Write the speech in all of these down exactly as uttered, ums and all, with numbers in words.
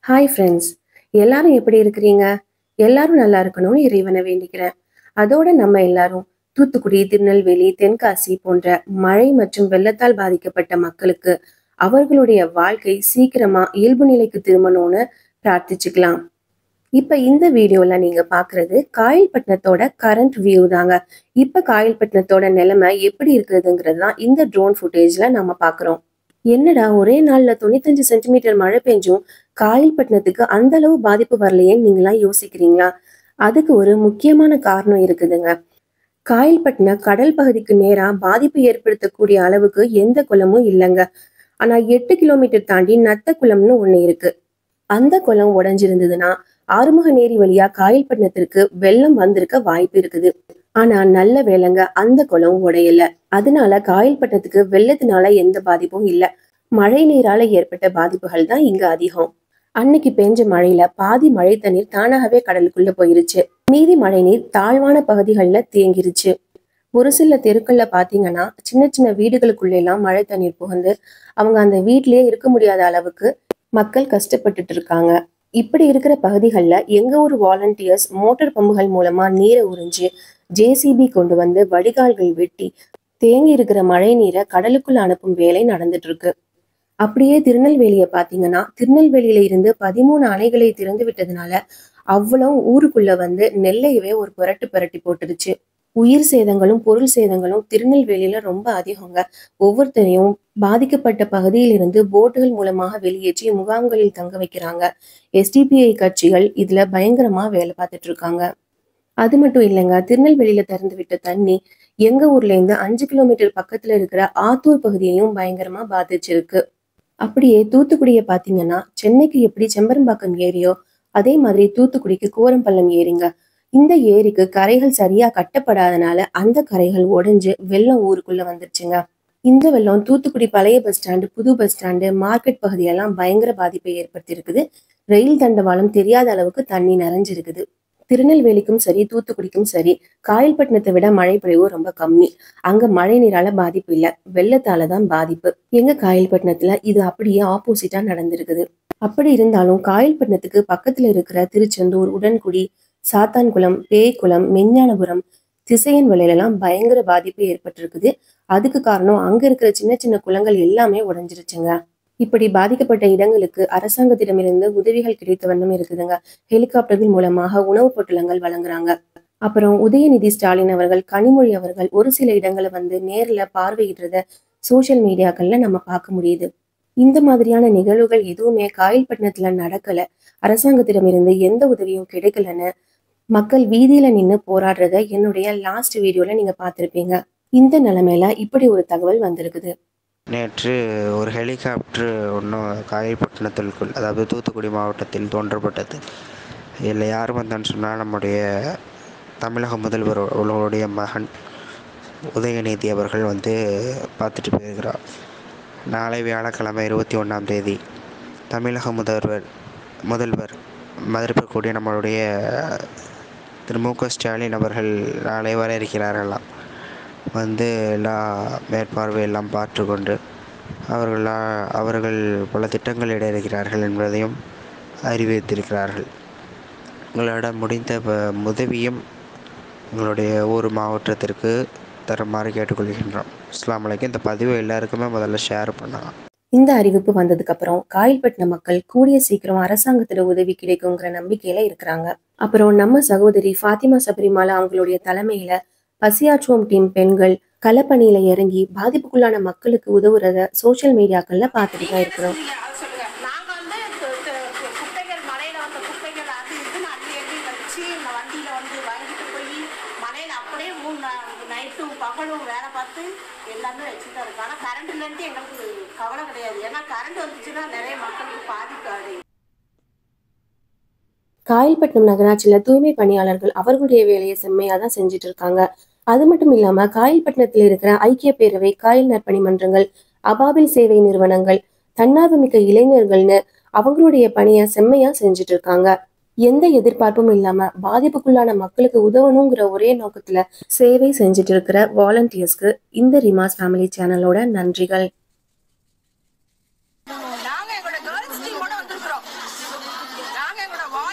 Hi friends, எல்லாரும் எப்படி இருக்கிறீங்க? எல்லாரும் நல்லா இருக்கணும்னு இறைவனை வேண்டிக்கிறேன். அதோட நம்ம எல்லாரும் தூத்துக்குடி, திருநெல்வேலி, தென்காசி போன்ற மழை மற்றும் வெள்ளத்தால் பாதிக்கப்பட்ட மக்களுக்கு அவர்களுடைய வாழ்க்கை சீக்கிரமா இயல்பு நிலைக்கு திரும்பணும்னு பிரார்த்திச்சுக்கலாம். இப்ப இந்த வீடியோல நீங்க பாக்குறது காயல்பட்டினத்தோட கரண்ட் வியூ தாங்க. இப்ப காயல்பட்டினத்தோட நிலைமை எப்படி இருக்குதுங்கிறது தான் இந்த ட்ரோன் ஃபுட்டேஜ்ல நம்ம பாக்குறோம். என்னடா ஒரே நாள்ல தொண்ணூத்தஞ்சு சென்டிமீட்டர் மழை பெஞ்சும் காயல்பட்டினத்துக்கு அந்த அளவு பாதிப்பு வரலையேன்னு நீங்களாம் யோசிக்கிறீங்களா? அதுக்கு ஒரு முக்கியமான காரணம் இருக்குதுங்க. காயல்பட்டினம் கடல் பகுதிக்கு நேரா பாதிப்பு ஏற்படுத்தக்கூடிய அளவுக்கு எந்த குளமும் இல்லைங்க. ஆனா எட்டு கிலோமீட்டர் தாண்டி நத்த குளம்னு ஒண்ணு இருக்கு. அந்த குளம் உடைஞ்சிருந்ததுன்னா ஆறுமுக நேரி வழியா காயல்பட்டினத்திற்கு வெள்ளம் வந்திருக்க வாய்ப்பு இருக்குது. ஆனா நல்ல வேளைங்க, அந்த குளம் உடையல. அதனால காயல்பட்டினத்துக்கு வெள்ளத்தினால எந்த பாதிப்பும் இல்ல. மழை நீரால ஏற்பட்ட பாதிப்புகள் தான் இங்க அதிகம். அன்னைக்கு பெஞ்ச மழையில பாதி மழை தண்ணீர் தானாகவே கடலுக்குள்ள போயிருச்சு. மீதி மழை நீர் தாழ்வான பகுதிகள்ல தேங்கிருச்சு. ஒரு சில தெருக்கள்ல பாத்தீங்கன்னா சின்ன சின்ன வீடுகளுக்குள்ள எல்லாம் மழை தண்ணீர் புகுந்து அவங்க அந்த வீட்லயே இருக்க முடியாத அளவுக்கு மக்கள் கஷ்டப்பட்டுட்டு இருக்காங்க. இப்படி இருக்கிற பகுதிகளில் எங்க ஊர் வாலண்டியர்ஸ் மோட்டார் பம்புகள் மூலமா நீரை உறிஞ்சு ஜேசிபி கொண்டு வந்து வடிகால்கள் வெட்டி தேங்கி இருக்கிற மழை நீரை கடலுக்குள்ள அனுப்பும் வேலை நடந்துட்டு இருக்கு. அப்படியே திருநெல்வேலியை பாத்தீங்கன்னா திருநெல்வேலியில இருந்து பதிமூணு அணைகளை திறந்து விட்டதுனால அவ்வளவு ஊருக்குள்ள வந்து நெல்லையவே ஒரு புரட்டு புரட்டி போட்டுருச்சு. உயிர் சேதங்களும் பொருள் சேதங்களும் திருநெல்வேலியில ரொம்ப அதிகங்க. ஒவ்வொருத்தரையும் பாதிக்கப்பட்ட பகுதியிலிருந்து போட்டுகள் மூலமாக வெளியேற்றி முகாம்களில் தங்க வைக்கிறாங்க. எஸ்டிபிஐ கட்சிகள் இதுல பயங்கரமா வேலை பார்த்துட்டு இருக்காங்க. அது மட்டும் இல்லைங்க, திருநெல்வேலியில திறந்து விட்ட தண்ணி எங்க ஊர்ல இருந்து அஞ்சு கிலோமீட்டர் பக்கத்துல இருக்கிற ஆத்தூர் பகுதியையும் பயங்கரமா பாதிச்சிருக்கு. அப்படியே தூத்துக்குடியை பாத்தீங்கன்னா சென்னைக்கு எப்படி செம்பரம்பாக்கம் ஏரியோ அதே மாதிரி தூத்துக்குடிக்கு கோரம்பள்ளம் ஏரிங்க. இந்த ஏரிக்கு கரைகள் சரியா கட்டப்படாதனால அந்த கரைகள் உடைஞ்சு வெள்ளம் ஊருக்குள்ள வந்துருச்சுங்க. இந்த வெள்ளம் தூத்துக்குடி பழைய பஸ் ஸ்டாண்டு, புது பஸ் ஸ்டாண்டு, மார்க்கெட் பகுதியெல்லாம் பயங்கர பாதிப்பை ஏற்படுத்தி இருக்குது. ரயில் தண்டவாளம் தெரியாத அளவுக்கு தண்ணி நிறைஞ்சிருக்குது. திருநெல்வேலிக்கும் சரி தூத்துக்குடிக்கும் சரி காயல்பட்டினத்தை விட மழை பொழிவு ரொம்ப கம்மி. அங்க மழை நீரால பாதிப்பு இல்ல, வெள்ளத்தாலதான் பாதிப்பு. எங்க காயல்பட்டினத்துல இது அப்படியே ஆப்போசிட்டா நடந்திருக்குது. அப்படி இருந்தாலும் காயல்பட்டினத்துக்கு பக்கத்துல இருக்கிற திருச்செந்தூர், உடன்குடி, சாத்தான்குளம், பேய்குளம், மெஞ்ஞானபுரம், திசையன் வலையிலெல்லாம் பயங்கர பாதிப்பு ஏற்பட்டிருக்குது. அதுக்கு காரணம் அங்க இருக்கிற சின்ன சின்ன குளங்கள் எல்லாமே உடைஞ்சிருச்சுங்க. இப்படி பாதிக்கப்பட்ட இடங்களுக்கு அரசாங்கத்திடமிருந்து உதவிகள் கிடைத்த வண்ணம் இருக்குதுங்க. ஹெலிகாப்டர்கள் மூலமாக உணவுப் பொட்டலங்கள் வழங்குறாங்க. அப்புறம் உதயநிதி ஸ்டாலின் அவர்கள், கனிமொழி அவர்கள் ஒரு சில இடங்களை வந்து நேர்ல பார்வையிடுறத சோசியல் மீடியாக்கள்ல நம்ம பார்க்க முடியுது. இந்த மாதிரியான நிகழ்வுகள் எதுவுமே காயல்பட்டினத்துல நடக்கல. அரசாங்கத்திடமிருந்து எந்த உதவியும் கிடைக்கலன்னு மக்கள் வீதியில நின்று போராடுறத என்னுடைய லாஸ்ட் வீடியோல நீங்க பார்த்திருப்பீங்க. இந்த நிலைமையில இப்படி ஒரு தகவல் வந்திருக்குது. நேற்று ஒரு ஹெலிகாப்டர் ஒன்றும் காயல்பட்டினத்திற்குள், அதாவது தூத்துக்குடி மாவட்டத்தில் தோன்றப்பட்டது. இதில் யார் வந்தான்னு சொன்னால் நம்முடைய தமிழக முதல்வர் அவர்களுடைய மகன் உதயநிதி அவர்கள் வந்து பார்த்துட்டு போயிருக்கிறார். நாளை வியாழக்கிழமை இருபத்தி ஒன்றாம் தேதி தமிழக முதல்வர் முதல்வர் மதிப்பிற்குரிய நம்மளுடைய திரு மு க ஸ்டாலின் அவர்கள் நாளை வர இருக்கிறார்களாம். வந்து எல்லா மேற்பார்வை எல்லாம் பார்த்து கொண்டு அவர்கள் அவர்கள் பல திட்டங்கள் இட இருக்கிறார்கள் என்பதையும் அறிவித்திருக்கிறார்கள். உங்களிடம் முடிந்த உதவியும் உங்களுடைய ஊர் மாவட்டத்திற்கு தருமாறு கேட்டுக்கொள்கின்றோம். அஸ்ஸலாமு அலைக்கும். இந்த பதிவு எல்லாருக்குமே முதல்ல ஷேர் பண்ணலாம். இந்த அறிவிப்பு வந்ததுக்கு அப்புறம் காயல்பட்டின மக்கள் கூடிய சீக்கிரம் அரசாங்கத்தோட உதவி கிடைக்குங்கிற நம்பிக்கையில இருக்கிறாங்க. அப்புறம் நம்ம சகோதரி ஃபாத்திமா சபரிமாலா அவங்களுடைய தலைமையில பசியாற்றுவோம் டீம் பெண்கள் களப்பணியில இறங்கி பாதிப்புக்குள்ளான மக்களுக்கு உதவுறத சோசியல் மீடியாக்கள்ல பார்த்துட்டு தான் இருக்கிறோம். காயல்பட்டினம் நகராட்சியில தூய்மை பணியாளர்கள் அவர்களுடைய வேலையை செம்மையா தான் செஞ்சுட்டு இருக்காங்க. அது மட்டும் இல்லாம காயல்பட்டினத்தில் இருக்கிற ஐக்கிய பேரவை, காயல் நற்பணி மன்றங்கள், அபாபில் சேவை நிறுவனங்கள், தன்னார்வ மிக்க இளைஞர்கள்னு அவங்களுடைய பணியை செம்மையா செஞ்சுட்டு இருக்காங்க. எந்த எதிர்பார்ப்பும் இல்லாம பாதிப்புக்குள்ளான மக்களுக்கு உதவணுங்கிற ஒரே நோக்கத்துல சேவை செஞ்சுட்டு இருக்கிற வாலண்டியர்ஸ்க்கு இந்த ரிமாஸ் ஃபேமிலி சேனலோட நன்றிகள்.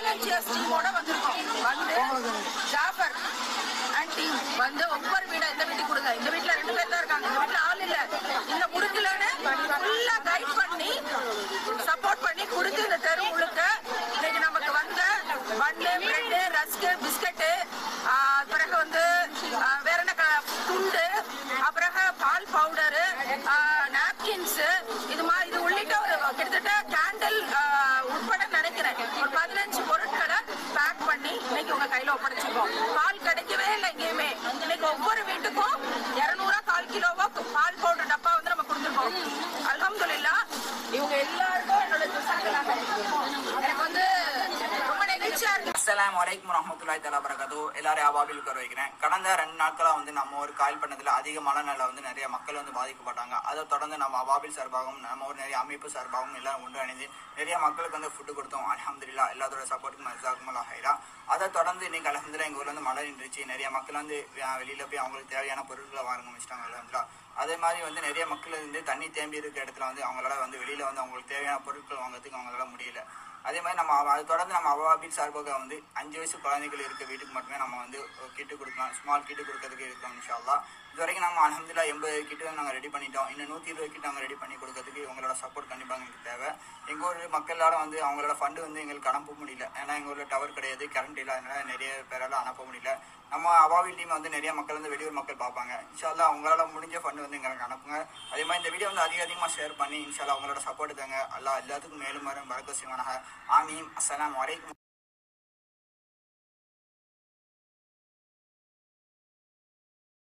வாலண்டியர்ஸ் டீமோட வந்திருக்கோம். வந்து ஜாஃபர் அண்ட் டீம் வந்து ஒவ்வொரு வீடா இந்த வீட்டுக்கு கொடுங்க, இந்த வீட்டுல ரெண்டு பேர் தான் இருக்காங்க, இந்த வீட்டுல ஆள் இல்ல, இந்த முடிக்கலன்னு ஃபுல்லா கைட் பண்ணி சப்போர்ட் பண்ணி கொடுத்து இந்த தெரு முழுக்க இன்னைக்கு நமக்கு வந்து பன்னு, பிரெட்டு, ரஸ்க், பிஸ்கட்டு, பிறகு வந்து வேற என்ன துண்டு, அப்புறம் பால் பவுடரு, நாப்கின்ஸ், இது மாதிரி இது உள்ளிட்ட ஒரு கிட்டத்தட்ட கேண்டில் உட்பட நினைக்கிறேன் ஒரு பதினஞ்சு பொருட்களை பேக் பண்ணி இன்னைக்கு உங்க கையில ஒப்படைச்சிருக்கோம். பால் கிடைக்கவே இல்லை எங்கேயுமே. இன்னைக்கு ஒவ்வொரு வீட்டுக்கும் இருநூறா கால் கிலோவா பால் பவுடர் டப்பா வந்து நம்ம கொடுத்துருக்கோம். அல்ஹம்துலில்லாஹ் இவங்க எல்லாருக்கும் என்னோட எனக்கு வந்து ரொம்ப நெகிழ்ச்சியா இருக்கு. அஸ்ஸலாமு அலைக்கும் வரஹ்மத்துல்லாஹி தஆலா பரகாத்துஹு. எல்லாரையும் அபாபில் உட்கார வைக்கிறேன். கடந்த ரெண்டு நாட்களா வந்து நம்ம ஒரு காயல் பண்ணதுல அதிக மழைனால வந்து நிறைய மக்கள் வந்து பாதிக்கப்பட்டாங்க. அதை தொடர்ந்து நம்ம அபாபில் சார்பாகவும் நம்ம ஒரு நிறைய அமைப்பு சார்பாகவும் எல்லாம் ஒன்று அணிந்து நிறைய மக்களுக்கு வந்து ஃபுட்டு கொடுத்தோம். அல்ஹம்துலில்லாஹ் எல்லாத்தோட சப்போர்ட்டுக்கும் ஜஸாக்குமுல்லாஹ் ஹைரா. அதை தொடர்ந்து இன்னைக்கு அல்ஹம்துலில்லாஹ் எங்க ஊர்ல வந்து மழை நின்றுச்சு. நிறைய மக்கள் வந்து வெளியில போய் அவங்களுக்கு தேவையான பொருட்களை வாங்க வச்சுட்டாங்க. அல்ஹம்துலில்லாஹ் அதே மாதிரி வந்து நிறைய மக்கள் வந்து தண்ணி தேம்பி இருக்கிற இடத்துல வந்து அவங்களால வந்து வெளியில வந்து அவங்களுக்கு தேவையான பொருட்கள் வாங்குறதுக்கு அவங்களால முடியல. அதே மாதிரி நம்ம அதை தொடர்ந்து நம்ம அவாபில் சார்பாக வந்து அஞ்சு வயசு குழந்தைகள் இருக்க வீட்டுக்கு மட்டுமே நம்ம வந்து கிட்டு கொடுக்கலாம், ஸ்மால் கிட்டு கொடுக்கறதுக்கு இருக்கோம் இன்ஷா அல்லாஹ். இது வரைக்கும் நம்ம அல்ஹம்துலில்லாஹ் எண்பது கிட்டு நாங்கள் ரெடி பண்ணிட்டோம். இன்னும் நூற்றி இருபது கிட்ட நாங்கள் ரெடி பண்ணி கொடுக்கறதுக்கு உங்களோட சப்போர்ட் கண்டிப்பாக எங்களுக்கு தேவை. எங்கள் ஊர் மக்களால் வந்து அவங்களோட ஃபண்டு வந்து எங்களுக்கு அனுப்ப முடியல. ஏன்னா எங்கள் ஊரில் டவர் கிடையாது, கரண்ட் இல்லை, அதனால நிறைய பேரால் அனுப்ப முடியல. நம்ம அவாவில் டீம் வந்து நிறைய மக்கள் வந்து வெளியூர் மக்கள் பார்ப்பாங்க. இன்ஷா அல்லாஹ் அவங்களால முடிஞ்ச ஃபண்டு வந்து எங்களுக்கு அனுப்புங்க. அதே மாதிரி இந்த வீடியோ வந்து அதிக அதிகமாக ஷேர் பண்ணி இன்ஷா அல்லாஹ் அவங்களோட சப்போர்ட் தாங்க. அல்லாஹ் எல்லாத்துக்கும் மேலும் வரும் பரக்கத் செய்வானாக. ஆமீன். அஸ்ஸலாமு அலைக்கும்.